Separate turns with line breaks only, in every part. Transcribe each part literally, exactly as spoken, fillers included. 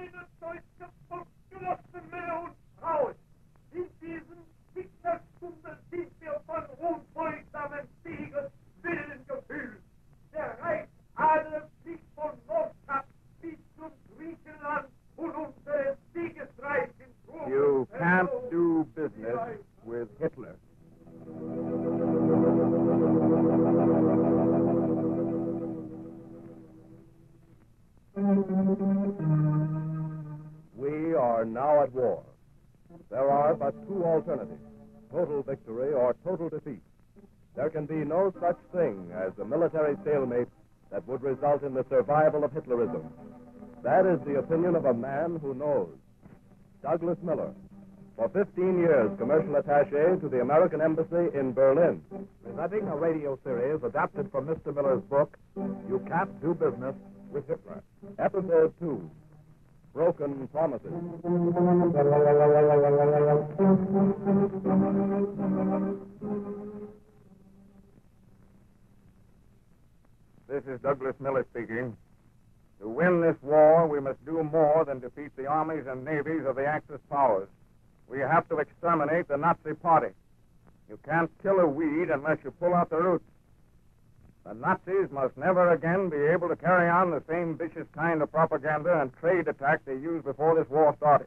kleine deutsche Volksgenossen, Männer und Frauen, in diesen Hitlerstunden sind wir von unbeugsamen Sieges Willen gefüllt. Der Reichsadel fliegt von Nordkap bis zum Griechenland und unsere Siegesreichen Truppen.
You can't do business with Hitler. We are now at war. There are but two alternatives, total victory or total defeat. There can be no such thing as a military stalemate that would result in the survival of Hitlerism. That is the opinion of a man who knows. Douglas Miller, for fifteen years commercial attaché to the American Embassy in Berlin.
Presenting a radio series adapted from Mister Miller's book, You Can't Do Business with Hitler.
Episode two, Broken Promises.
This is Douglas Miller speaking. To win this war, we must do more than defeat the armies and navies of the Axis powers. We have to exterminate the Nazi Party. You can't kill a weed unless you pull out the roots. The Nazis must never again be able to carry on the same vicious kind of propaganda and trade attack they used before this war started.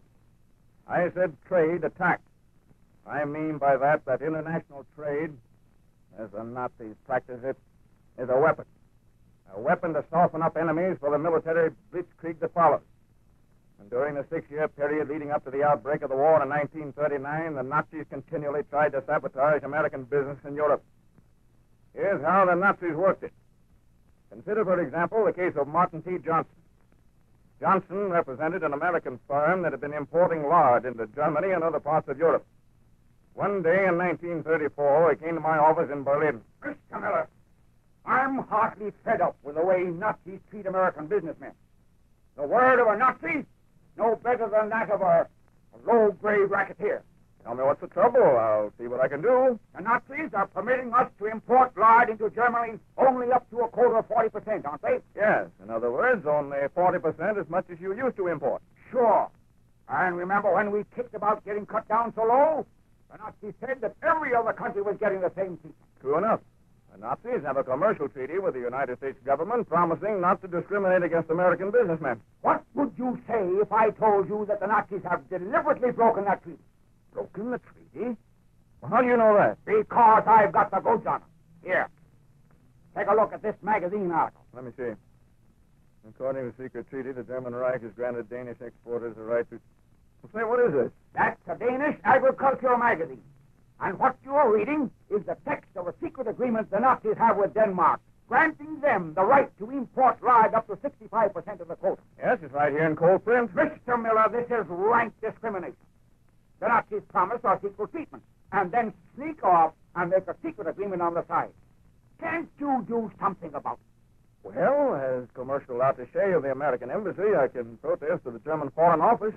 I said trade attack. I mean by that that international trade, as the Nazis practice it, is a weapon. A weapon to soften up enemies for the military blitzkrieg that follows. And during the six-year period leading up to the outbreak of the war in nineteen thirty-nine, the Nazis continually tried to sabotage American business in Europe. Here's how the Nazis worked it. Consider, for example, the case of Martin T. Johnson. Johnson represented an American firm that had been importing lard into Germany and other parts of Europe. One day in nineteen thirty-four, he came to my office in Berlin.
Mister Miller, I'm heartily fed up with the way Nazis treat American businessmen. The word of a Nazi, no better than that of a, a low-grade racketeer.
Tell me what's the trouble. I'll see what I can do.
The Nazis are permitting us to import lard into Germany only up to a quota of forty percent, aren't they?
Yes. In other words, only forty percent as much as you used to import.
Sure. And remember when we kicked about getting cut down so low? The Nazis said that every other country was getting the same treatment.
True enough. The Nazis have a commercial treaty with the United States government promising not to discriminate against American businessmen.
What would you say if I told you that the Nazis have deliberately broken that treaty?
Broken the treaty? Well, how do you know that?
Because I've got the goods on it. Here. Take a look at this magazine article.
Let me see. According to the secret treaty, the German Reich has granted Danish exporters the right to... Well, say, what is this?
That's a Danish agricultural magazine. And what you're reading is the text of a secret agreement the Nazis have with Denmark, granting them the right to import lard up to sixty-five percent of the quota.
Yes, it's right here in cold print.
Mister Miller, this is rank discrimination. The Nazis promise us equal treatment, and then sneak off and make a secret agreement on the side. Can't you do something about it?
Well, as commercial attaché of the American Embassy, I can protest to the German Foreign Office.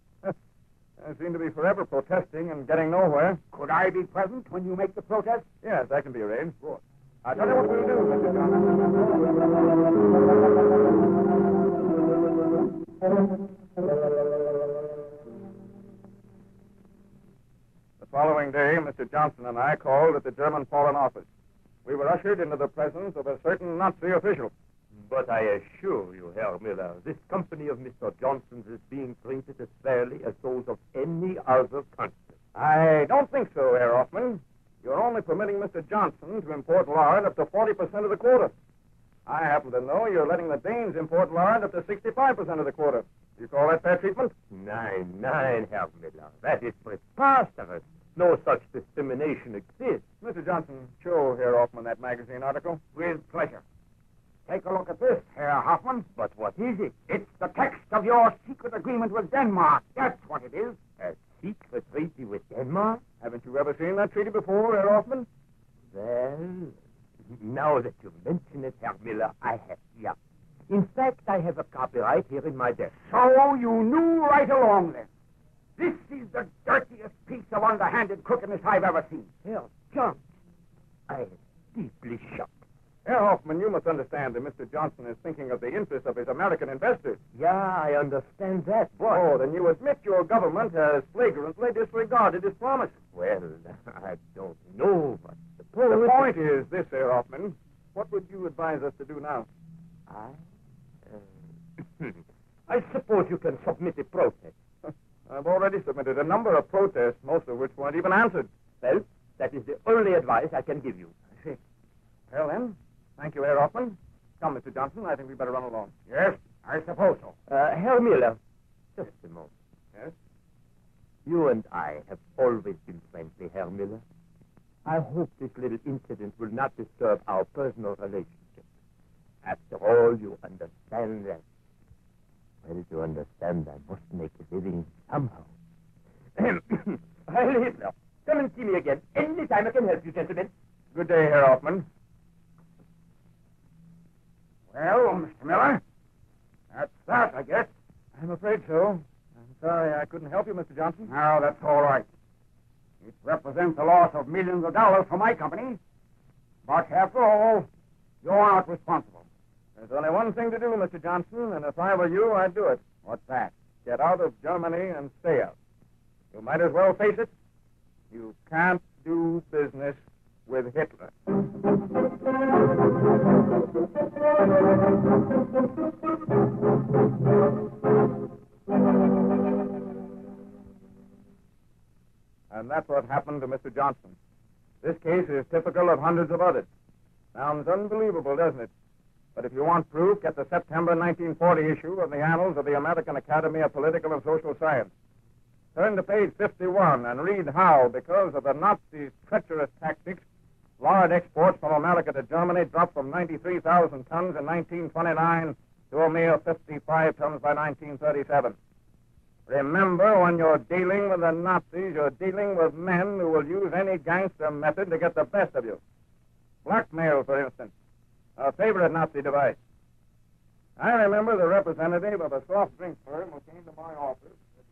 I seem to be forever protesting and getting nowhere.
Could I be present when you make the protest?
Yes, that can be arranged. Good. I'll tell you what we'll do, Mister Johnson. The following day, Mister Johnson and I called at the German Foreign Office. We were ushered into the presence of a certain Nazi official.
But I assure you, Herr Miller, this company of Mister Johnson's is being treated as fairly as those of any other country.
I don't think so, Herr Hoffman. You're only permitting Mister Johnson to import lard up to forty percent of the quota. I happen to know you're letting the Danes import lard up to sixty-five percent of the quota. Do you call that fair treatment?
Nein, nein, Herr Miller. That is preposterous. No such discrimination exists.
Mister Johnson, show Herr Hoffman that magazine article.
With pleasure. Take a look at this, Herr Hoffman.
But what is it?
It's the text of your secret agreement with Denmark. That's what it is.
A secret treaty with Denmark?
Haven't you ever seen that treaty before, Herr Hoffman?
Well, now that you mention it, Herr Miller, I have, yeah. In fact, I have a copy right here in my desk.
So you knew right along then. This is the dirtiest piece of underhanded crookedness I've ever seen.
Herr John, I am deeply shocked.
Herr Hoffman, you must understand that Mister Johnson is thinking of the interests of his American investors.
Yeah, I understand that, but...
Oh, then you admit your government has flagrantly disregarded his promises.
Well, I don't know, but
The
suppose...
point is this, Herr Hoffman. What would you advise us to do now?
I... Uh, I suppose you can submit a protest.
I've already submitted a number of protests, most of which weren't even answered.
Well, that is the only advice I can give you.
I see. Well, then, thank you, Herr Hoffman. Come, Mister Johnson, I think we'd better run along.
Yes, I suppose so.
Uh, Herr Miller, just a moment.
Yes?
You and I have always been friendly, Herr Miller. I hope this little incident will not disturb our personal relationship. After all, you understand that. Well, to understand, I must make a living somehow. Heil Hitler. Come and see me again. Any time I can help you, gentlemen.
Good day, Herr Hoffman.
Well, Mister Miller, that's that, I guess.
I'm afraid so. I'm sorry I couldn't help you, Mister Johnson.
No, that's all right. It represents a loss of millions of dollars for my company. But after all, you're not responsible.
There's only one thing to do, Mister Johnson, and if I were you, I'd do it.
What's that?
Get out of Germany and stay out. You might as well face it. You can't do business with Hitler. And that's what happened to Mister Johnson. This case is typical of hundreds of others. Sounds unbelievable, doesn't it? But if you want proof, get the September nineteen forty issue of the Annals of the American Academy of Political and Social Science. Turn to page fifty-one and read how, because of the Nazis' treacherous tactics, lard exports from America to Germany dropped from ninety-three thousand tons in nineteen twenty-nine to a mere fifty-five tons by nineteen thirty-seven. Remember, when you're dealing with the Nazis, you're dealing with men who will use any gangster method to get the best of you. Blackmail, for instance, a favorite Nazi device. I remember the representative of a soft drink firm who came to my office.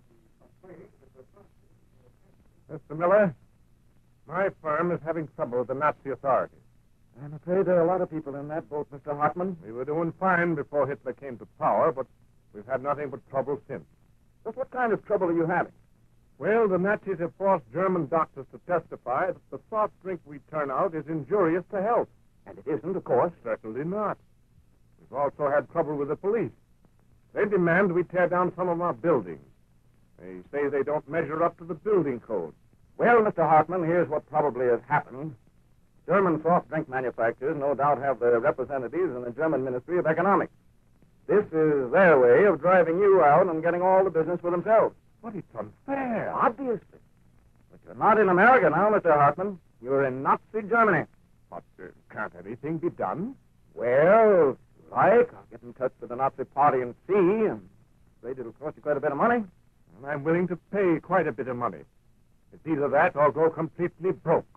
Mister Miller, my firm is having trouble with the Nazi authorities. I'm afraid there are a lot of people in that boat, Mister Hartman. We were doing fine before Hitler came to power, but we've had nothing but trouble since. Just what kind of trouble are you having? Well, the Nazis have forced German doctors to testify that the soft drink we turn out is injurious to health. And it isn't, of course. Certainly not. We've also had trouble with the police. They demand we tear down some of our buildings. They say they don't measure up to the building code. Well, Mister Hartman, here's what probably has happened. German soft drink manufacturers no doubt have their representatives in the German Ministry of Economics. This is their way of driving you out and getting all the business for themselves. But it's unfair. Obviously. But you're not in America now, Mister Hartman. You're in Nazi Germany. But uh, can't anything be done? Well, if you like, I'll get in touch with the Nazi party and see. I'm afraid it'll cost you quite a bit of money. And I'm willing to pay quite a bit of money. It's either that or go completely broke.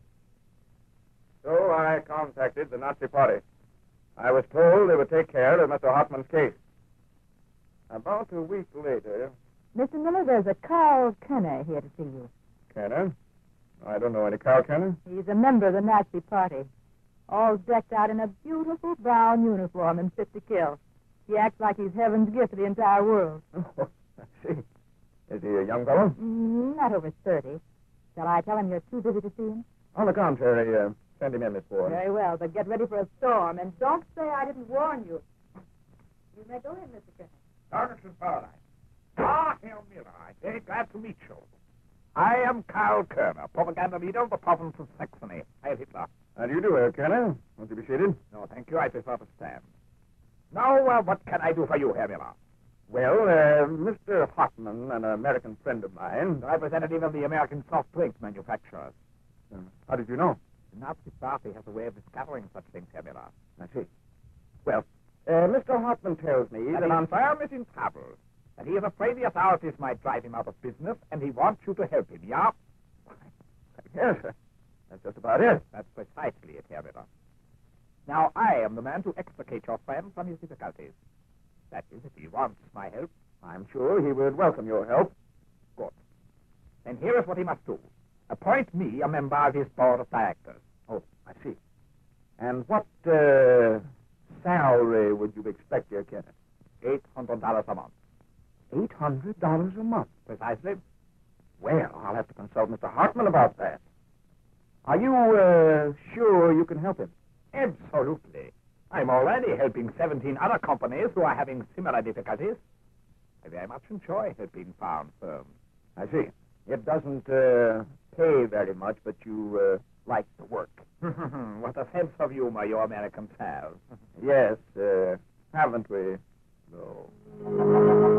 So I contacted the Nazi party. I was told they would take care of Mister Hartman's case. About a week later...
Mister Miller, there's a Carl Kenner here to see you.
Kenner? I don't know any Carl Kenner.
He's a member of the Nazi party. All decked out in a beautiful brown uniform and fit to kill. He acts like he's heaven's gift to the entire world.
Oh, I see. Is he a young fellow?
Mm, not over thirty. Shall I tell him you're too busy to see him?
On the contrary, uh, send him in, Miss Ford.
Very well, but get ready for a storm, and don't say I didn't warn you. You may go in, Mister Kenner.
Darkness in Paradise. Ah, Herr Miller, I'm very glad to meet you. I am Karl Kerner, propaganda leader of the province of Saxony. Heil Hitler.
How do you do, Herr Kenner? Won't you be seated?
No, thank you. I prefer to stand. Now, uh, what can I do for you, Herr Miller?
Well, uh, Mister Hartman, an American friend of mine...
Representative of the American soft drink manufacturers.
Uh, how did you know?
The Nazi party has a way of discovering such things, Herr Miller.
I see. Well, uh, Mister Hartman tells me
that
that...
his firm is in trouble. That he is afraid the authorities might drive him out of business, and he wants you to help him, yeah?
Yes, sir. That's just about it.
That's precisely it, Herr Miller. Now, I am the man to extricate your friend from his difficulties. That is, if he wants my help.
I'm sure he would welcome your help.
Good. Then here is what he must do. Appoint me a member of his board of directors.
Oh, I see. And what uh, salary would you expect, dear Kenneth?
Eight hundred dollars a month.
Eight hundred dollars a month.
Precisely.
Well, I'll have to consult Mister Hartman about that. Are you uh, sure you can help him?
Absolutely. I'm already helping seventeen other companies who are having similar difficulties. I very much enjoy helping foreign firms.
I see. It doesn't uh, pay very much, but you uh, like the work.
What a sense of humor you Americans have.
Yes, uh, haven't we?
No.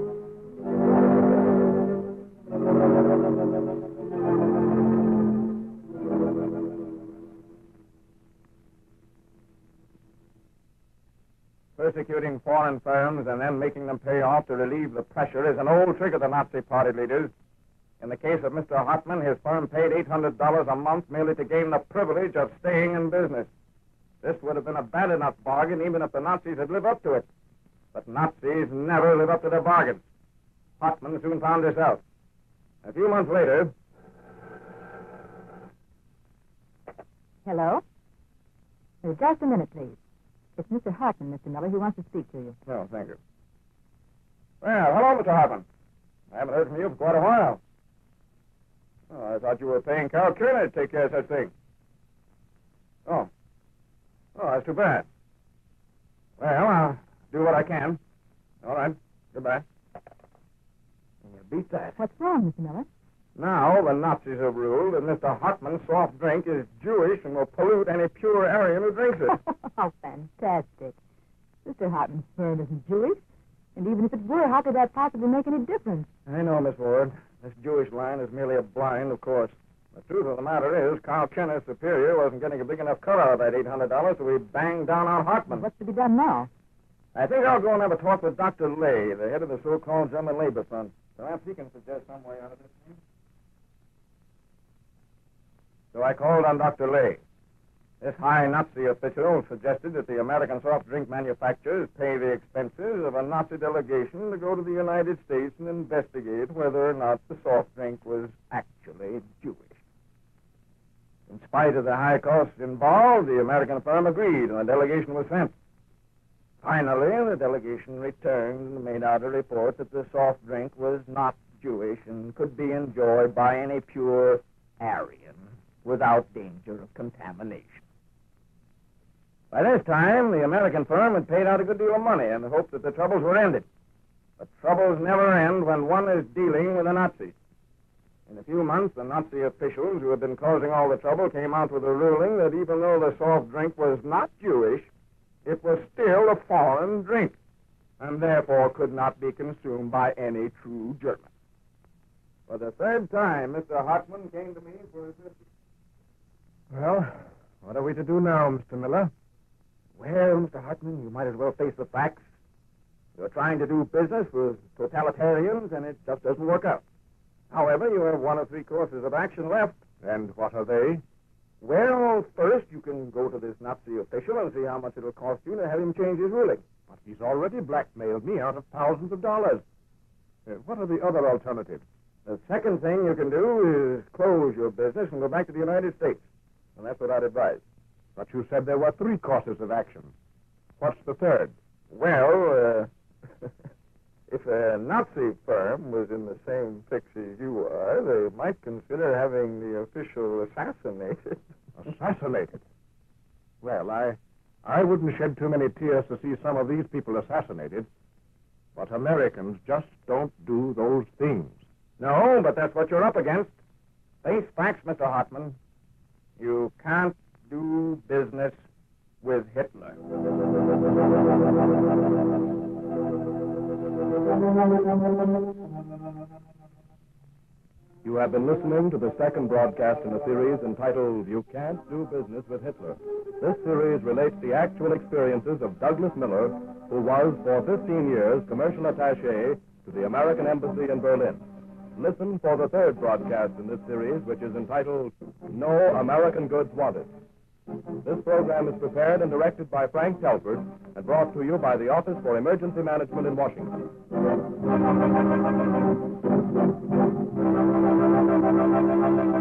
Persecuting foreign firms and then making them pay off to relieve the pressure is an old trick of the Nazi Party leaders. In the case of Mister Hartman, his firm paid eight hundred dollars a month merely to gain the privilege of staying in business. This would have been a bad enough bargain even if the Nazis had lived up to it. But Nazis never live up to their bargains. Hartman soon found this out. A few months later...
Hello? Uh, Just a minute, please. It's Mister Hartman, Mister Miller. He wants to speak to you.
No, thank you. Well, hello, Mister Hartman. I haven't heard from you for quite a while. Oh, I thought you were paying Carol Turner to take care of such things. Oh. Oh, that's too bad. Well, I'll do what I can. All right. Goodbye. You beat that.
What's wrong, Mister Miller?
Now the Nazis have ruled that Mister Hartman's soft drink is Jewish and will pollute any pure Aryan who drinks it.
How fantastic. Mister Hartman's firm isn't Jewish. And even if it were, how could that possibly make any difference?
I know, Miss Ward. This Jewish line is merely a blind, of course. The truth of the matter is, Carl Kenneth Superior wasn't getting a big enough cut out of that eight hundred dollars, so we banged down on Hartman.
What's to be done now?
I think I'll go and have a talk with Doctor Lay, the head of the so-called German Labor Fund. Perhaps he can suggest some way out of this thing. So I called on Doctor Lay. This high Nazi official suggested that the American soft drink manufacturers pay the expenses of a Nazi delegation to go to the United States and investigate whether or not the soft drink was actually Jewish. In spite of the high costs involved, the American firm agreed, and the delegation was sent. Finally, the delegation returned and made out a report that the soft drink was not Jewish and could be enjoyed by any pure Aryan without danger of contamination. By this time, the American firm had paid out a good deal of money in the hope that the troubles were ended. But troubles never end when one is dealing with the Nazis. In a few months, the Nazi officials who had been causing all the trouble came out with a ruling that even though the soft drink was not Jewish, it was still a foreign drink, and therefore could not be consumed by any true German. For the third time, Mister Hartman came to me for assistance.
Well, what are we to do now, Mister Miller?
Well, Mister Hartman, you might as well face the facts. You're trying to do business with totalitarians, and it just doesn't work out. However, you have one of three courses of action left.
And what are they?
Well, first, you can go to this Nazi official and see how much it'll cost you to have him change his ruling.
But he's already blackmailed me out of thousands of dollars. Uh, what are the other alternatives?
The second thing you can do is close your business and go back to the United States. And that's what I'd advise.
But you said there were three courses of action. What's the third?
Well, uh, if a Nazi firm was in the same fix as you are, they might consider having the official assassinated.
Assassinated? Well, I, I wouldn't shed too many tears to see some of these people assassinated. But Americans just don't do those things.
No, but that's what you're up against. Face facts, Mister Hartman. You can't do business with Hitler.
You have been listening to the second broadcast in a series entitled You Can't Do Business with Hitler. This series relates the actual experiences of Douglas Miller, who was for fifteen years commercial attaché to the American Embassy in Berlin. Listen for the third broadcast in this series, which is entitled No American Goods Wanted. This program is prepared and directed by Frank Telford and brought to you by the Office for Emergency Management in Washington.